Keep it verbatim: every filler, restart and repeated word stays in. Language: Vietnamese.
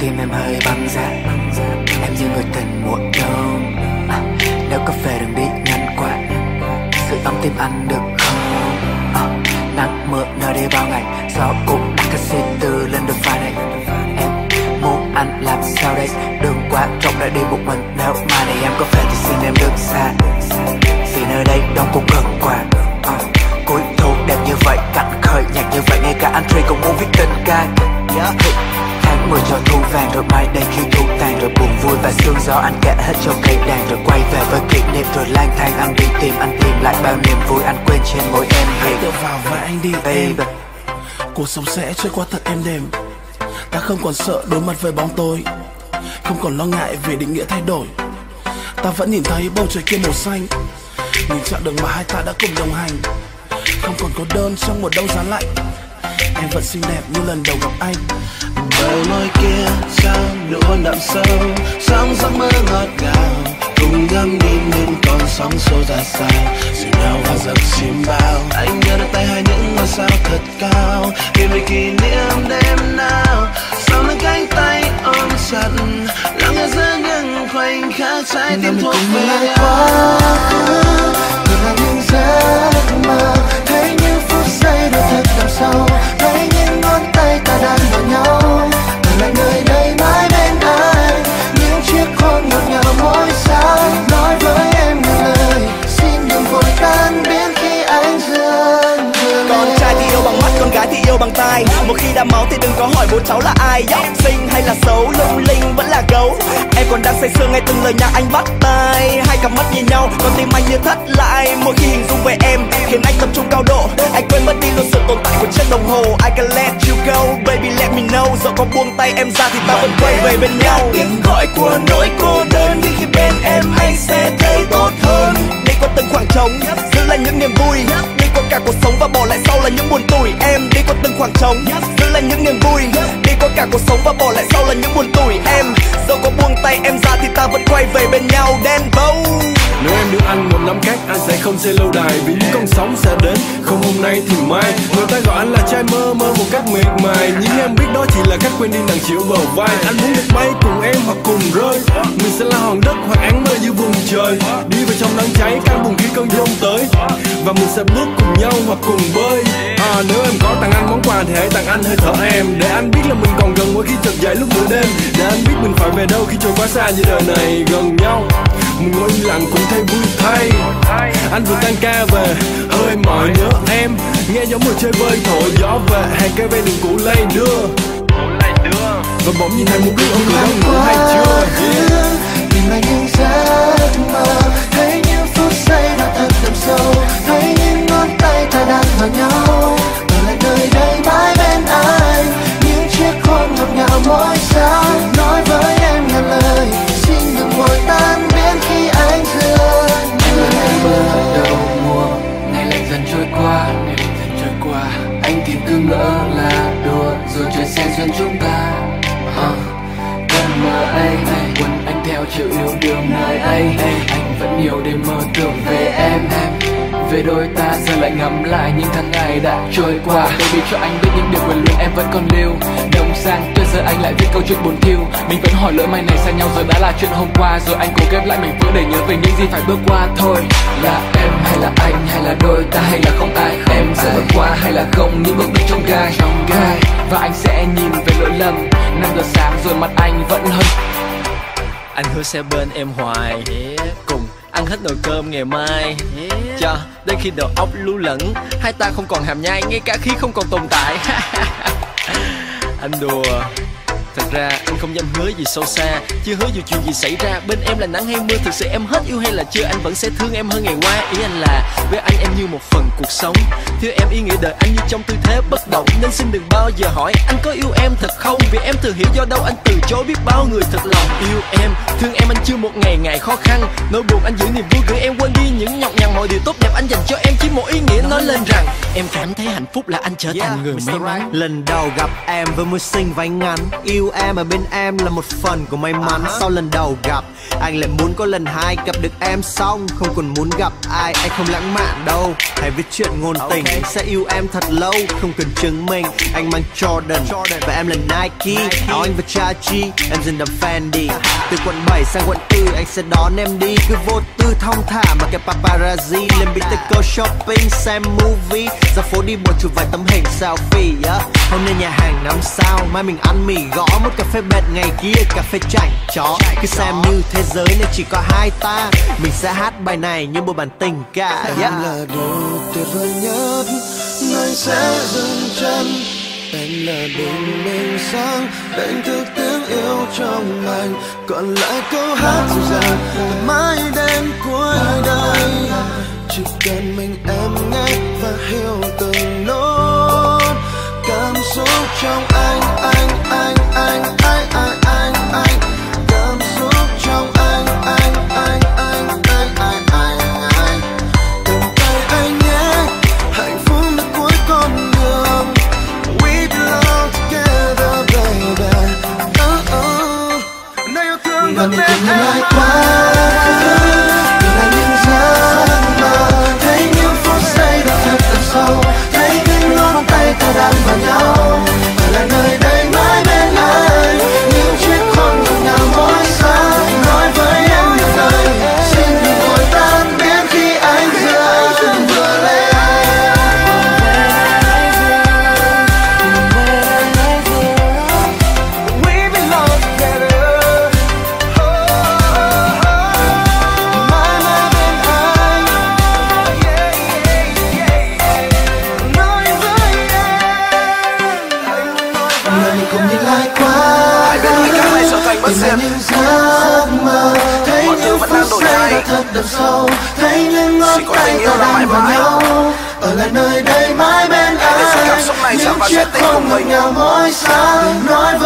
tim em hơi băng giá. Em như người tình muộn đông à, nếu có về đừng đi nhanh quá. Sự ấm tim anh được không à, nắng mưa nơi đây bao ngày. Gió cũng đặt cái xì từ lên đôi vai này. Em muốn anh làm sao đây? Đường quá rộng để đi một mình. Nếu mai này em có về thì xin em đứng xa, vì nơi đây đông cũng gần qua à, cuối thu đẹp như vậy, cảnh khởi nhạc như vậy. Ngay cả anh Trey cũng muốn viết tình ca. Yeah. Tháng mười cho thu vàng rồi mai đây khi thu tàn. Rồi buồn vui và sương gió anh kể hết cho cây đàn. Rồi quay về với kỷ niệm rồi lang thang anh đi tìm. Anh tìm lại bao niềm vui anh quên trên môi em. Hãy tựa vào và anh đi em. Baby. Cuộc sống sẽ trôi qua thật êm đềm. Ta không còn sợ đối mặt với bóng tối, không còn lo ngại về định nghĩa thay đổi. Ta vẫn nhìn thấy bầu trời kia màu xanh, nhìn chặng đường mà hai ta đã cùng đồng hành. Không còn cô đơn trong một đông giá lạnh. Em vẫn xinh đẹp như lần đầu gặp anh. Bờ môi kia sao nụ hôn đậm sâu, sóng giấc mơ ngọt ngào, cùng ngắm đi những con sóng xô ra sao, dìu nhau vào giấc chim bao. Anh nhớ được tay hai những ngôi sao thật cao, tìm về kỷ niệm đêm nào. Sau lưng cánh tay ôm chặt, lắng nghe giữa những khoảnh khắc trái tim thuộc về quá khứ. Từng là những giấc mơ, thấy những phút giây đôi thật đậm sâu, thấy những ngón tay ta đang vào nhau. Từng là nơi đây mãi bên anh, những chiếc hôn ngọt ngào mỗi sáng. Nói với em những lời, xin đừng vội tan biến khi anh dần dần. Con trai thì yêu bằng mắt, con gái thì yêu bằng tai. Một khi đã máu thì đừng có hỏi bố cháu là ai. Dốc xinh hay là xấu, lung linh vẫn là gấu. Em còn đang say sưa nghe từng lời nhạc anh bắt tai. Hai cặp mắt nhìn nhau, con tim anh như thắt lại. Mỗi khi hình dung về em, khiến anh tập trung cao độ. Anh quên mất đi luôn sự tồn tại của chiếc đồng hồ. I can let you go, baby let me know. Dẫu có buông tay em ra thì ta vẫn quay về bên nhau. Tiếng gọi của nỗi cô đơn, nhưng khi bên em anh sẽ thấy tốt hơn. Đi qua từng khoảng trống, giữ lại những niềm vui. Đi qua cả cuộc sống và bỏ lại sau là những buồn tủi. Em đi qua từng khoảng trống, giữ lại những niềm vui. Đi qua cả cuộc sống và bỏ lại sau là những buồn tủi. Em dẫu có buông tay em ra thì ta vẫn quay về bên nhau. Đen vâu. Nếu em đưa anh một năm khác anh sẽ không xây lâu đài, vì những con sóng sẽ đến không hôm nay thì mai. Người ta gọi anh là trai mơ mơ một cách miệt mài, nhưng em biết đó chỉ là cách quên đi nặng chịu bờ vai. Anh muốn được bay cùng em hoặc cùng rơi, mình sẽ là hòn đất hoặc áng mơ dưới vùng trời. Đi vào trong nắng cháy căng buồn khi cơn giông tới, và mình sẽ bước cùng nhau hoặc cùng bơi. À, nếu em có tặng anh món quà thì hãy tặng anh hơi thở em, để anh biết là mình còn gần mỗi khi chợt dậy lúc nửa đêm. Để anh biết mình phải về đâu khi trôi quá xa giữa đời này gần nhau. Mình ngồi im lặng cũng thấy vui thay. Anh vừa tan ca về hơi mỏi nhớ em, nghe gió mưa chơi vơi thổi gió về hàng cây ven đường cũ lay đưa. Và bỗng nhìn thấy một đứa ông cười đang ngủ hay chưa. Yeah. Tìm lại những giấc mơ, thấy những phút giây đã thật đậm sâu, thấy những ngón tay ta đang vào nhau. Ở lại nơi đây mãi bên anh, những chiếc hôn ngọt ngào mỗi sáng. Nói với em ngàn lời, xin đừng vội tan biến khi anh dần dần. Mưa đầu mùa, ngày lạnh dần trôi qua, ngày lạnh dần trôi qua. Anh thì cứ ngỡ là đùa, rồi trời sẽ duyên chúng ta. Uh, cơn mơ ấy, quần anh theo chịu yêu đương nơi ấy. Anh vẫn nhiều đêm mơ tưởng về em, về đôi ta giờ lại ngắm lại những tháng ngày đã trôi qua. Baby cho anh biết những điều quên luôn em vẫn còn lưu. Đông sang tuyệt giờ anh lại viết câu chuyện buồn thiêu. Mình vẫn hỏi lỡ mai này xa nhau giờ đã là chuyện hôm qua. Rồi anh cố ghép lại mảnh vỡ để nhớ về những gì phải bước qua thôi. Là em hay là anh hay là đôi ta hay là không ai. Em sẽ vượt qua hay là không những bước đi trong gai trong gai. Và anh sẽ nhìn về lỗi lầm. Năm giờ sáng rồi mặt anh vẫn hơn. Anh hứa sẽ bên em hoài, yeah. Cùng ăn hết nồi cơm ngày mai, yeah. Cho đến khi đầu óc lu lẫn, hai ta không còn hàm nhai, ngay cả khi không còn tồn tại. Anh đùa. Thật ra anh không dám hứa gì sâu xa, chưa hứa dù chuyện gì xảy ra. Bên em là nắng hay mưa, thực sự em hết yêu hay là chưa. Anh vẫn sẽ thương em hơn ngày qua. Ý anh là với anh em như một phần cuộc sống, thiếu em ý nghĩa đời anh như trong tư thế bất động. Nên xin đừng bao giờ hỏi anh có yêu em thật không, vì em tự hiểu do đâu anh từ chối biết bao người thật lòng yêu em. Thương em anh chưa một ngày ngày khó khăn, nỗi buồn anh giữ niềm vui gửi em quên đi những nhọc nhằn. Mọi điều tốt đẹp anh dành cho em chỉ một ý nghĩa nói lên rằng Em cảm thấy hạnh phúc là anh trở thành người may mắn. Lần đầu gặp em với môi xinh váy ngắn, yêu em ở bên em là một phần của may mắn. Sau lần đầu gặp, anh lại muốn có lần hai, gặp được em xong không còn muốn gặp ai. Anh không lãng mạn đâu, hãy viết chuyện ngôn tình. Anh sẽ yêu em thật lâu, không cần chứng minh. Anh mang Jordan và em là Nike. Áo anh và Chachi, em dừng đầm Fendi. Từ quận bảy sang quận tư, anh sẽ đón em đi. Cứ vô tư thong thả mà cái paparazzi. Lên bị tới go shopping, xem movie, ra phố đi bộ chụp vài tấm hình selfie. yeah. Hôm nay nhà hàng năm sao, mai mình ăn mì gõ. Một cà phê bệt ngày kia, cà phê chảnh chó. Cứ xem như thế giới này chỉ có hai ta, mình sẽ hát bài này như một bản tình ca. yeah. Em là điều tuyệt vời nhất, nơi sẽ dừng chân. Em là bình minh sáng, đánh thức tiếng yêu trong anh. Còn lại câu hát dịu dàng, từ mãi đến cuối đời. Chỉ cần mình em nghe và hiểu từng nốt cảm xúc trong anh, anh, anh, anh, anh, anh, anh, anh. Cảm xúc trong anh, anh, anh, anh, anh, anh, anh, anh. Cầm tay anh nhé, hạnh phúc là cuối con đường. We belong together, baby. Oh, oh. Nơi yêu thương và mình cùng lại qua. Thấy những ngón tay ta đang vào nhau, ở lại nơi đây mãi bên anh. Những chiếc hôn ngọt ngào mỗi sáng, nói với em nhiều lời, xin đừng vội tan biến khi anh dần vừa lên. We belong together. Mãi mãi bên anh. Yeah, yeah, yeah. Mình cùng nhìn lại qua, tìm lại những giấc mơ, thấy những phút giây đã thật đậm sâu, thấy những ngón tay ta đang vào nhau, ở lại nơi đây mãi bên anh. Những chiếc hôn ngọt ngào mỗi sáng, nói